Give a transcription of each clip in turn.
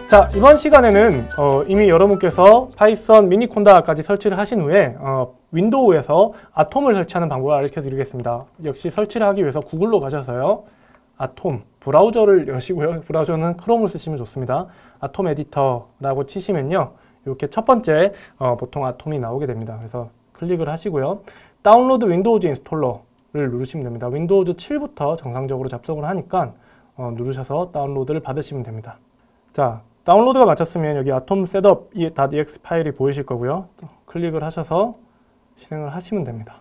자, 이번 시간에는 이미 여러분께서 파이썬 미니콘다까지 설치를 하신 후에 윈도우에서 아톰을 설치하는 방법을 알려드리겠습니다. 역시 설치를 하기 위해서 구글로 가셔서요. 아톰, 브라우저를 여시고요. 브라우저는 크롬을 쓰시면 좋습니다. 아톰 에디터라고 치시면요. 이렇게 첫 번째 보통 아톰이 나오게 됩니다. 그래서 클릭을 하시고요. 다운로드 윈도우즈 인스톨러를 누르시면 됩니다. 윈도우즈 7부터 정상적으로 접속을 하니까 누르셔서 다운로드를 받으시면 됩니다. 자, 다운로드가 마쳤으면 여기 atom setup.exe 파일이 보이실 거고요. 클릭을 하셔서 실행을 하시면 됩니다.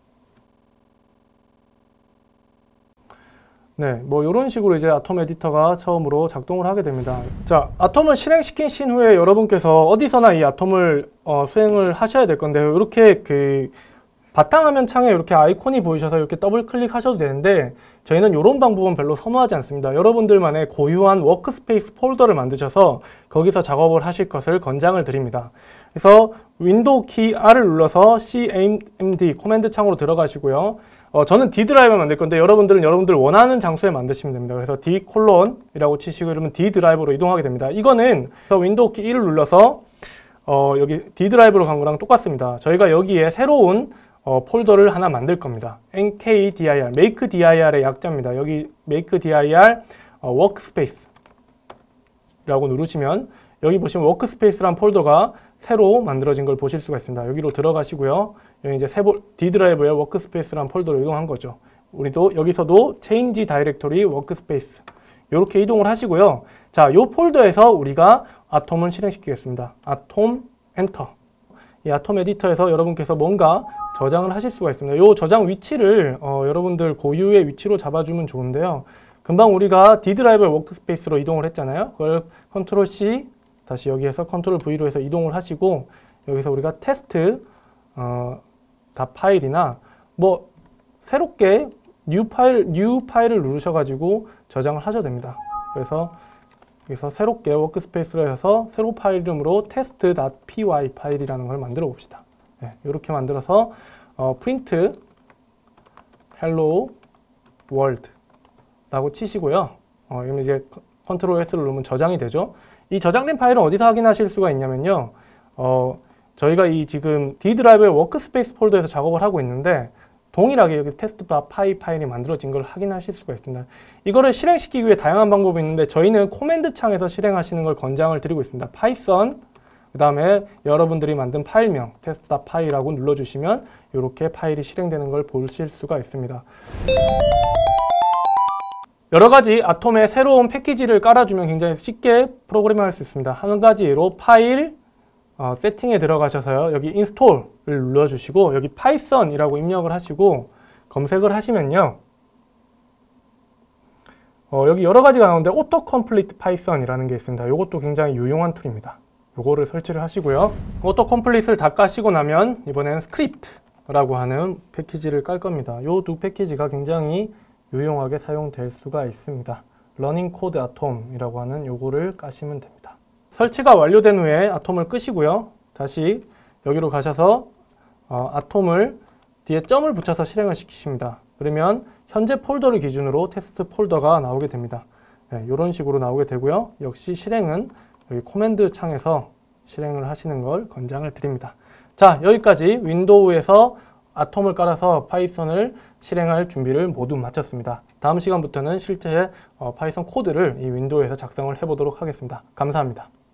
네, 뭐 이런 식으로 이제 아톰 에디터가 처음으로 작동을 하게 됩니다. 자, 아톰을 실행시킨 후에 여러분께서 어디서나 이 아톰을 수행을 하셔야 될 건데요. 이렇게 바탕화면 창에 이렇게 아이콘이 보이셔서 이렇게 더블 클릭하셔도 되는데 저희는 이런 방법은 별로 선호하지 않습니다. 여러분들만의 고유한 워크스페이스 폴더를 만드셔서 거기서 작업을 하실 것을 권장을 드립니다. 그래서 윈도우 키 R을 눌러서 CMD 코맨드 창으로 들어가시고요. 저는 D 드라이브 만들 건데 여러분들은 여러분들 원하는 장소에 만드시면 됩니다. 그래서 D 콜론이라고 치시고 이러면 D 드라이브로 이동하게 됩니다. 이거는 윈도우 키 1을 눌러서 여기 D 드라이브로 간 거랑 똑같습니다. 저희가 여기에 새로운 폴더를 하나 만들 겁니다. nkdir, makedir의 약자입니다. 여기 makedir workspace 라고 누르시면 여기 보시면 workspace라는 폴더가 새로 만들어진 걸 보실 수가 있습니다. 여기로 들어가시고요. 여기 이제 D 드라이브에 workspace라는 폴더로 이동한 거죠. 우리도 여기서도 change directory workspace 이렇게 이동을 하시고요. 자, 이 폴더에서 우리가 아톰을 실행시키겠습니다. 아톰 엔터. 이 아톰 에디터에서 여러분께서 뭔가 저장을 하실 수가 있습니다. 이 저장 위치를 여러분들 고유의 위치로 잡아주면 좋은데요. 금방 우리가 D 드라이브 워크스페이스로 이동을 했잖아요. 그걸 컨트롤 C 다시 여기에서 컨트롤 V로 해서 이동을 하시고 여기서 우리가 테스트 다 파일이나 뭐 새롭게 new 파일을 누르셔가지고 저장을 하셔도 됩니다. 그래서 여기서 새롭게 워크스페이스로 해서 새로 파일 이름으로 test.py 파일이라는 걸 만들어 봅시다. 네, 이렇게 만들어서 print hello world 라고 치시고요. 이러면 이제 컨트롤 S를 누르면 저장이 되죠. 이 저장된 파일은 어디서 확인하실 수가 있냐면요. 저희가 이 지금 D 드라이브의 워크스페이스 폴더에서 작업을 하고 있는데 동일하게 여기 test.py 파일이 만들어진 걸 확인하실 수가 있습니다. 이거를 실행시키기 위해 다양한 방법이 있는데 저희는 코맨드 창에서 실행하시는 걸 권장을 드리고 있습니다. 파이썬 그 다음에 여러분들이 만든 파일명 test.py라고 눌러주시면 이렇게 파일이 실행되는 걸 보실 수가 있습니다. 여러 가지 아톰의 새로운 패키지를 깔아주면 굉장히 쉽게 프로그래밍할 수 있습니다. 한 가지 예로 파일 세팅에 들어가셔서요. 여기 인스톨을 눌러주시고 여기 파이썬이라고 입력을 하시고 검색을 하시면요. 여기 여러 가지가 나오는데 오토 컴플리트 파이썬이라는 게 있습니다. 이것도 굉장히 유용한 툴입니다. 요거를 설치를 하시고요. 오토 컴플릿을 다 까시고 나면 이번에는 스크립트라고 하는 패키지를 깔 겁니다. 요 두 패키지가 굉장히 유용하게 사용될 수가 있습니다. 러닝 코드 아톰이라고 하는 요거를 까시면 됩니다. 설치가 완료된 후에 아톰을 끄시고요. 다시 여기로 가셔서 아톰을 뒤에 점을 붙여서 실행을 시키십니다. 그러면 현재 폴더를 기준으로 테스트 폴더가 나오게 됩니다. 네, 이런 식으로 나오게 되고요. 역시 실행은 여기 코맨드 창에서 실행을 하시는 걸 권장을 드립니다. 자, 여기까지 윈도우에서 아톰을 깔아서 파이썬을 실행할 준비를 모두 마쳤습니다. 다음 시간부터는 실제 파이썬 코드를 이 윈도우에서 작성을 해보도록 하겠습니다. 감사합니다.